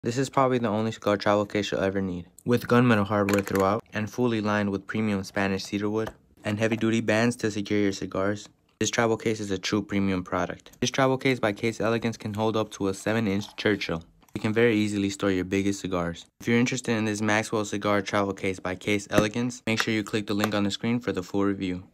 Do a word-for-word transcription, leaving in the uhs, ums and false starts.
This is probably the only cigar travel case you'll ever need. With gunmetal hardware throughout, and fully lined with premium Spanish cedar wood, and heavy-duty bands to secure your cigars, this travel case is a true premium product. This travel case by Case Elegance can hold up to a seven inch Churchill. You can very easily store your biggest cigars. If you're interested in this Maxwell Cigar travel case by Case Elegance, make sure you click the link on the screen for the full review.